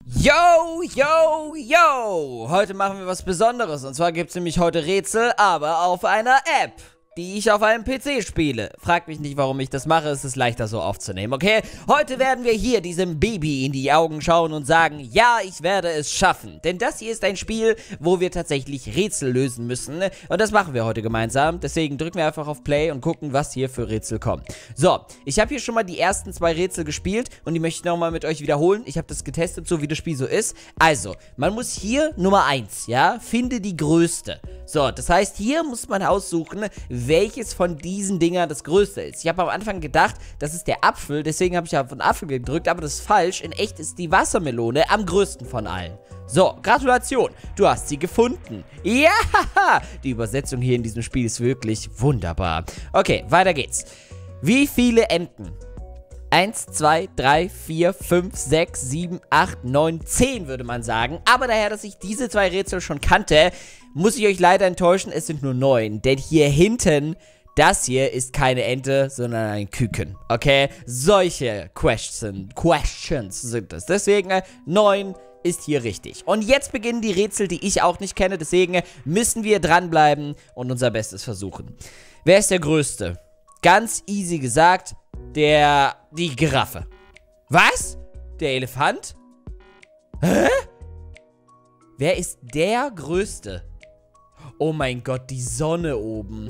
Yo, yo, yo! Heute machen wir was Besonderes. Und zwar gibt es nämlich heute Rätsel, aber auf einer App, die ich auf einem PC spiele. Fragt mich nicht, warum ich das mache, es ist leichter so aufzunehmen, okay? Heute werden wir hier diesem Baby in die Augen schauen und sagen, ja, ich werde es schaffen. Denn das hier ist ein Spiel, wo wir tatsächlich Rätsel lösen müssen. Und das machen wir heute gemeinsam. Deswegen drücken wir einfach auf Play und gucken, was hier für Rätsel kommen. So, ich habe hier schon mal die ersten 2 Rätsel gespielt und die möchte ich nochmal mit euch wiederholen. Ich habe das getestet, so wie das Spiel so ist. Also, man muss hier Nummer 1, ja, finde die größte. So, das heißt, hier muss man aussuchen, welches von diesen Dingern das größte ist. Ich habe am Anfang gedacht, das ist der Apfel, deswegen habe ich auf den Apfel gedrückt, aber das ist falsch. In echt ist die Wassermelone am größten von allen. So, Gratulation, du hast sie gefunden. Ja, die Übersetzung hier in diesem Spiel ist wirklich wunderbar. Okay, weiter geht's. Wie viele Enten? 1, 2, 3, 4, 5, 6, 7, 8, 9, 10 würde man sagen. Aber daher, dass ich diese 2 Rätsel schon kannte, muss ich euch leider enttäuschen, es sind nur 9. Denn hier hinten, das hier ist keine Ente, sondern ein Küken. Okay? Solche Questions sind es. Deswegen 9 ist hier richtig. Und jetzt beginnen die Rätsel, die ich auch nicht kenne. Deswegen müssen wir dranbleiben und unser Bestes versuchen. Wer ist der Größte? Ganz easy gesagt, die Giraffe. Was? Der Elefant? Hä? Wer ist der Größte? Oh mein Gott, die Sonne oben.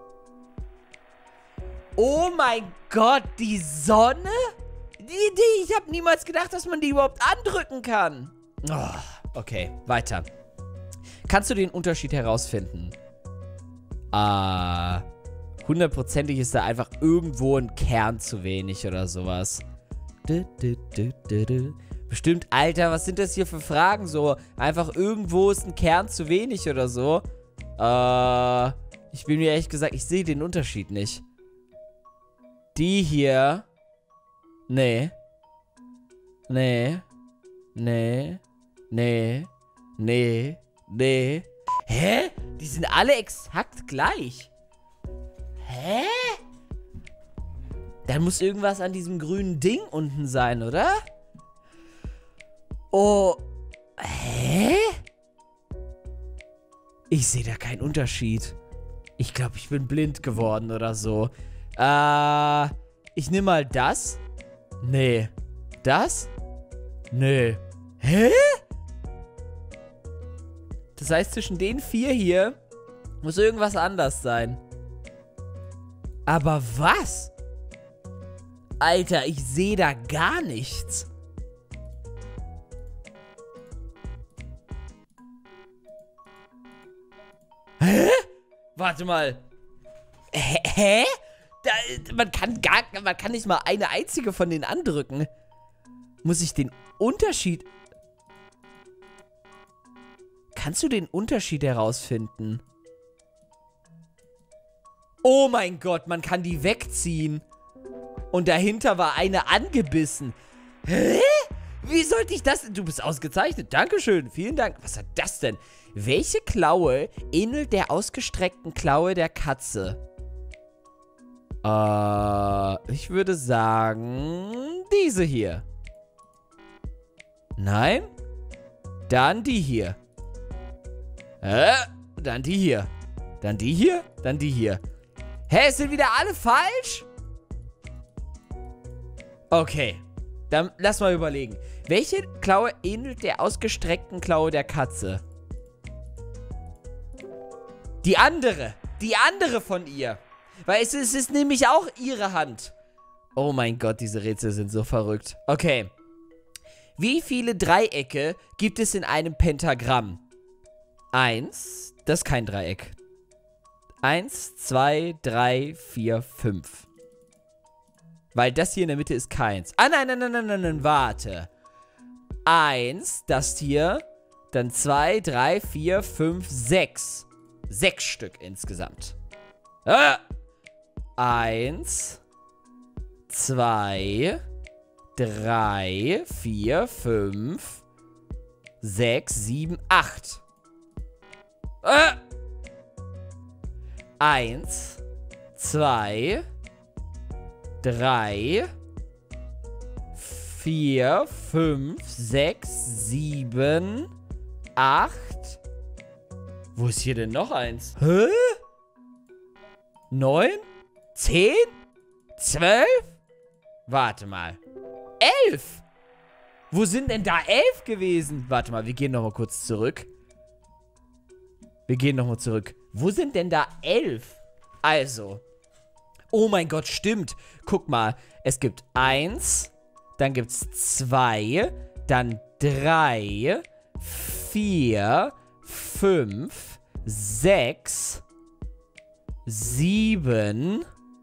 Oh mein Gott, die Sonne? Ich habe niemals gedacht, dass man die überhaupt andrücken kann. Oh, okay, weiter. Kannst du den Unterschied herausfinden? Hundertprozentig ist da einfach irgendwo ein Kern zu wenig oder sowas. Bestimmt, Alter, was sind das hier für Fragen so? Einfach irgendwo ist ein Kern zu wenig oder so. Ich bin mir ehrlich gesagt, ich sehe den Unterschied nicht. Die hier. Nee. Nee. Nee. Nee. Nee. Nee. Hä? Die sind alle exakt gleich. Hä? Da muss irgendwas an diesem grünen Ding unten sein, oder? Oh. Hä? Ich sehe da keinen Unterschied. Ich glaube, ich bin blind geworden oder so. Ich nehme mal das. Nee. Das? Nee. Hä? Das heißt, zwischen den 4 hier muss irgendwas anders sein. Aber was? Alter, ich sehe da gar nichts. Hä? Warte mal. Hä? Man kann nicht mal eine einzige von denen andrücken. Muss ich den Unterschied... Kannst du den Unterschied herausfinden? Oh mein Gott, man kann die wegziehen. Und dahinter war eine angebissen. Hä? Wie sollte ich das... Du bist ausgezeichnet. Dankeschön. Vielen Dank. Was hat das denn? Welche Klaue ähnelt der ausgestreckten Klaue der Katze? Ich würde sagen, diese hier. Nein? Dann die hier. Dann die hier. Dann die hier. Dann die hier. Hä, sind wieder alle falsch? Okay. Dann lass mal überlegen. Welche Klaue ähnelt der ausgestreckten Klaue der Katze? Die andere. Die andere von ihr. Weil es ist nämlich auch ihre Hand. Oh mein Gott, diese Rätsel sind so verrückt. Okay. Wie viele Dreiecke gibt es in einem Pentagramm? 1. Das ist kein Dreieck. 1, 2, 3, 4, 5. Weil das hier in der Mitte ist keins. Nein, warte. 1, das hier. Dann 2, 3, 4, 5, 6. 6 Stück insgesamt. 1, 2, 3, 4, 5, 6, 7, 8. 1, 2, 3, 4, 5, 6, 7, 8. Wo ist hier denn noch eins? Hä? 9? 10? 12? Warte mal. 11? Wo sind denn da 11 gewesen? Warte mal, wir gehen nochmal kurz zurück. Wo sind denn da 11? Also. Oh mein Gott, stimmt. Guck mal, es gibt 1, dann gibt es 2, dann 3, 4, 5, 6, 7.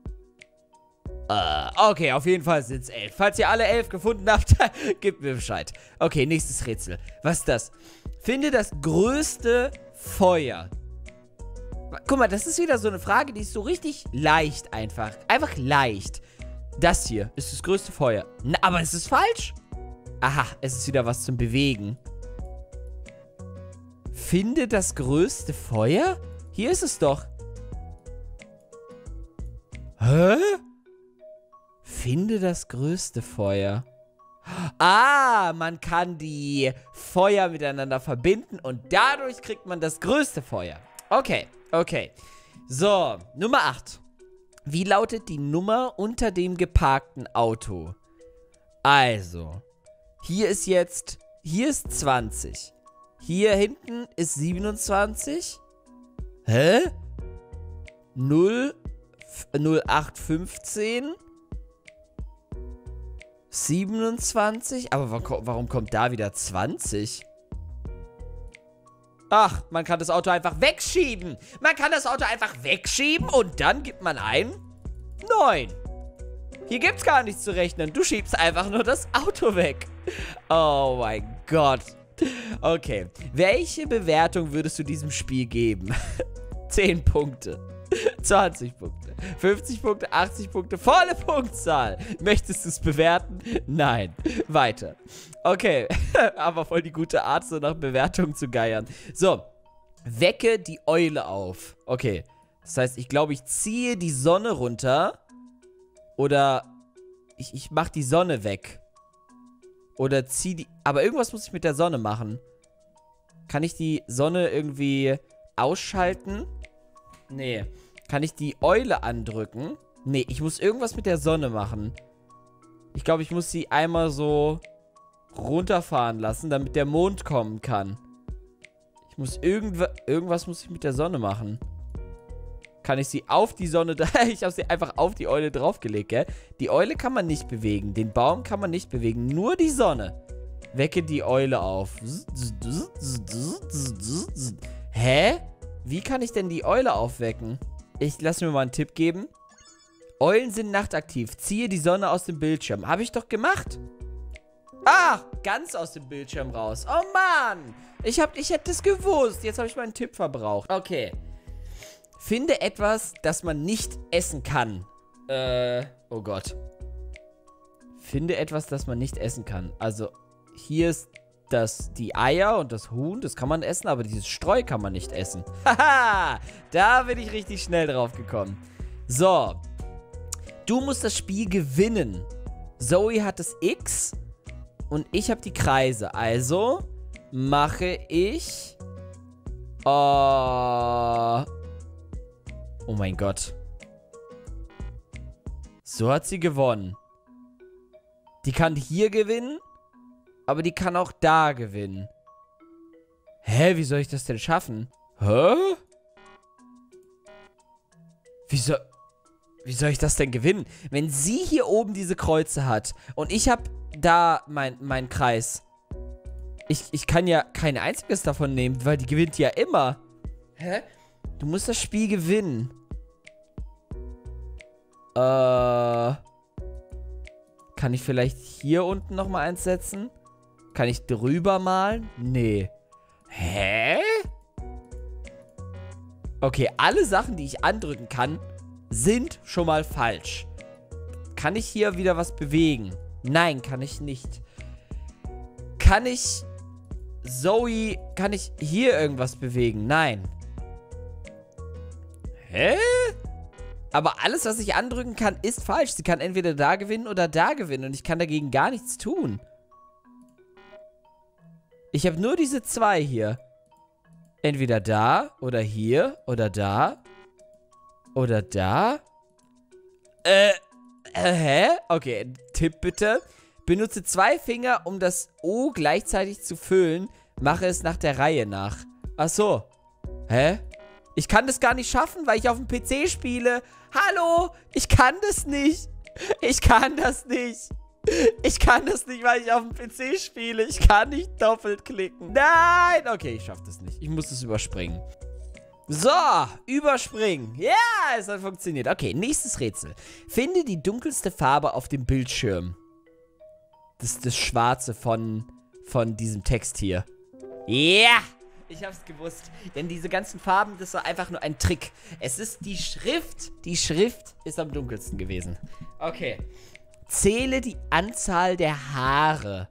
Okay, auf jeden Fall sind es 11. Falls ihr alle 11 gefunden habt, gebt mir Bescheid. Okay, nächstes Rätsel. Was ist das? Finde das größte Feuer. Guck mal, das ist wieder so eine Frage, die ist so richtig leicht einfach. Einfach leicht. Das hier ist das größte Feuer. Na, aber es ist falsch. Aha, es ist wieder was zum Bewegen. Finde das größte Feuer? Hier ist es doch. Hä? Finde das größte Feuer. Ah, man kann die Feuer miteinander verbinden und dadurch kriegt man das größte Feuer. Okay, okay. So, Nummer 8. Wie lautet die Nummer unter dem geparkten Auto? Also, hier ist 20. Hier hinten ist 27. Hä? 0815. 27? Aber warum kommt da wieder 20? Ach, man kann das Auto einfach wegschieben. Und dann gibt man ein 9. Hier gibt's gar nichts zu rechnen. Du schiebst einfach nur das Auto weg. Oh mein Gott. Okay. Welche Bewertung würdest du diesem Spiel geben? 10 Punkte. 20 Punkte, 50 Punkte, 80 Punkte, volle Punktzahl. Möchtest du es bewerten? Nein. Weiter. Okay, aber voll die gute Art, so nach Bewertungen zu geiern. So, wecke die Eule auf. Okay, das heißt, ich glaube, ich ziehe die Sonne runter. Oder ich mache die Sonne weg. Oder ziehe die... Aber irgendwas muss ich mit der Sonne machen. Kann ich die Sonne irgendwie ausschalten? Nee. Kann ich die Eule andrücken? Nee, ich muss irgendwas mit der Sonne machen. Ich glaube, ich muss sie einmal so runterfahren lassen, damit der Mond kommen kann. Ich muss irgendwas muss ich mit der Sonne machen. Kann ich sie auf die Sonne... Ich habe sie einfach auf die Eule draufgelegt, gell? Die Eule kann man nicht bewegen. Den Baum kann man nicht bewegen. Nur die Sonne. Wecke die Eule auf. Hä? Wie kann ich denn die Eule aufwecken? Ich lasse mir mal einen Tipp geben. Eulen sind nachtaktiv. Ziehe die Sonne aus dem Bildschirm. Habe ich doch gemacht. Ah, ganz aus dem Bildschirm raus. Oh Mann. Ich hätte es gewusst. Jetzt habe ich meinen Tipp verbraucht. Okay. Finde etwas, das man nicht essen kann. Oh Gott. Finde etwas, das man nicht essen kann. Also, hier ist die Eier und das Huhn, das kann man essen, aber dieses Streu kann man nicht essen. Haha, da bin ich richtig schnell drauf gekommen. So, du musst das Spiel gewinnen. Zoe hat das X und ich habe die Kreise. Also mache ich... Oh mein Gott. So hat sie gewonnen. Die kann hier gewinnen. Aber die kann auch da gewinnen. Hä, wie soll ich das denn schaffen? Hä? Wie soll ich das denn gewinnen? Wenn sie hier oben diese Kreuze hat und ich habe da mein Kreis. Ich kann ja kein einziges davon nehmen, weil die gewinnt ja immer. Hä? Du musst das Spiel gewinnen. Kann ich vielleicht hier unten nochmal eins setzen? Kann ich drüber malen? Nee. Hä? Okay, alle Sachen, die ich andrücken kann, sind schon mal falsch. Kann ich hier wieder was bewegen? Nein, kann ich nicht. Kann ich hier irgendwas bewegen? Nein. Hä? Aber alles, was ich andrücken kann, ist falsch. Sie kann entweder da gewinnen oder da gewinnen. Und ich kann dagegen gar nichts tun. Ich habe nur diese 2 hier. Entweder da oder hier oder da. Oder da. Hä? Okay, Tipp bitte. Benutze 2 Finger, um das O gleichzeitig zu füllen. Mache es nach der Reihe nach. Ach so. Hä? Ich kann das gar nicht schaffen, weil ich auf dem PC spiele. Hallo? Ich kann das nicht. Ich kann das nicht. Ich kann das nicht, weil ich auf dem PC spiele. Ich kann nicht doppelt klicken. Nein! Okay, ich schaffe das nicht. Ich muss es überspringen. So, überspringen. Ja, es hat funktioniert. Okay, nächstes Rätsel. Finde die dunkelste Farbe auf dem Bildschirm. Das ist das Schwarze von diesem Text hier. Ja! Ich hab's gewusst. Denn diese ganzen Farben, das war einfach nur ein Trick. Es ist die Schrift. Die Schrift ist am dunkelsten gewesen. Okay. Zähle die Anzahl der Haare.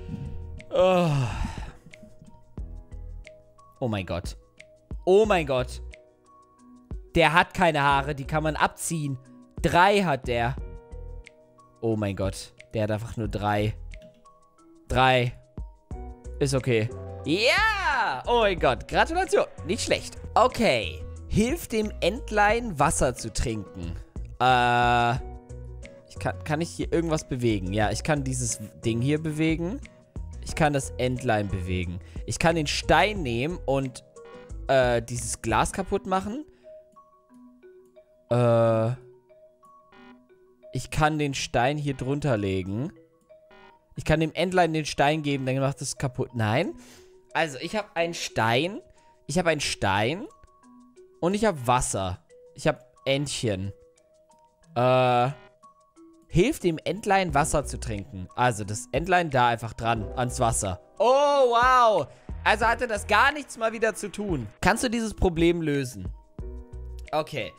Oh mein Gott. Oh mein Gott. Der hat keine Haare, die kann man abziehen. 3 hat der. Oh mein Gott. Der hat einfach nur 3. 3. Ist okay. Ja! Oh mein Gott. Gratulation. Nicht schlecht. Okay. Hilf dem Entlein, Wasser zu trinken. Kann ich hier irgendwas bewegen? Ja, ich kann dieses Ding hier bewegen. Ich kann das Entlein bewegen. Ich kann den Stein nehmen und dieses Glas kaputt machen. Ich kann den Stein hier drunter legen. Ich kann dem Entlein den Stein geben, dann macht es kaputt. Nein. Also, ich habe einen Stein. Ich habe einen Stein. Und ich habe Wasser. Ich habe Entchen. Hilf dem Entlein, Wasser zu trinken. Also, das Entlein da einfach dran, ans Wasser. Oh, wow. Also hatte das gar nichts mal wieder zu tun. Kannst du dieses Problem lösen? Okay.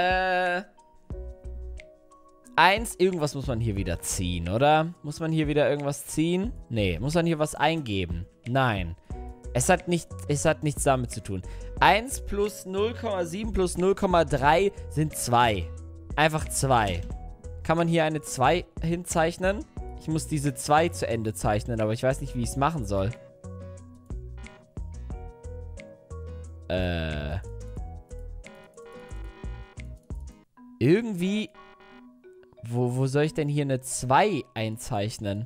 1, irgendwas muss man hier wieder ziehen, oder? Muss man hier wieder irgendwas ziehen? Nee. Muss man hier was eingeben? Nein. Es hat nichts damit zu tun. 1 plus 0,7 plus 0,3 sind 2. Einfach 2. Kann man hier eine 2 hinzeichnen? Ich muss diese 2 zu Ende zeichnen, aber ich weiß nicht, wie ich es machen soll. Irgendwie... Wo soll ich denn hier eine 2 einzeichnen?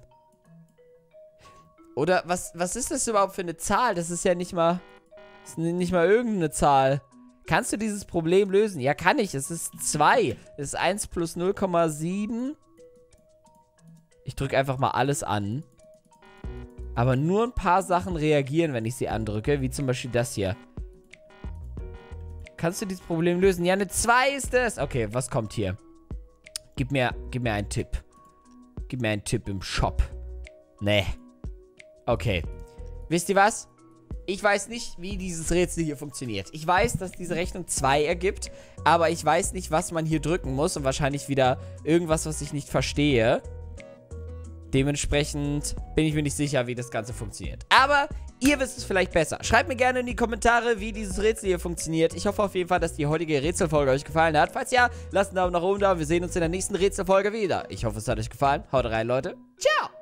Oder was ist das überhaupt für eine Zahl? Das ist ja nicht mal... Das ist nicht mal irgendeine Zahl. Kannst du dieses Problem lösen? Ja, kann ich. Es ist 2. Es ist 1 plus 0,7. Ich drücke einfach mal alles an. Aber nur ein paar Sachen reagieren, wenn ich sie andrücke. Wie zum Beispiel das hier. Kannst du dieses Problem lösen? Ja, eine 2 ist es. Okay, was kommt hier? Gib mir einen Tipp. Gib mir einen Tipp im Shop. Nee. Okay. Wisst ihr was? Ich weiß nicht, wie dieses Rätsel hier funktioniert. Ich weiß, dass diese Rechnung 2 ergibt, aber ich weiß nicht, was man hier drücken muss und wahrscheinlich wieder irgendwas, was ich nicht verstehe. Dementsprechend bin ich mir nicht sicher, wie das Ganze funktioniert. Aber ihr wisst es vielleicht besser. Schreibt mir gerne in die Kommentare, wie dieses Rätsel hier funktioniert. Ich hoffe auf jeden Fall, dass die heutige Rätselfolge euch gefallen hat. Falls ja, lasst einen Daumen nach oben da. Wir sehen uns in der nächsten Rätselfolge wieder. Ich hoffe, es hat euch gefallen. Haut rein, Leute. Ciao!